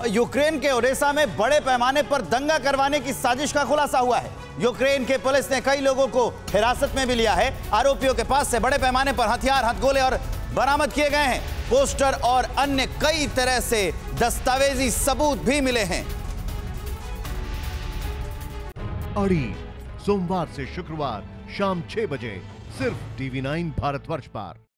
Ukraine के Odesa में बड़े पैमाने पर दंगा करवाने की साजिश का खुलासा हुआ है। यूक्रेन के पुलिस ने कई लोगों को हिरासत में भी लिया है। आरोपियों के पास से बड़े पैमाने पर हथियार, हथगोले और बरामद किए गए हैं। पोस्टर और अन्य कई तरह से दस्तावेजी सबूत भी मिले हैं। अड़ी सोमवार से शुक्रवार शाम 6 बजे सिर्फ TV9 भारतवर्ष पर।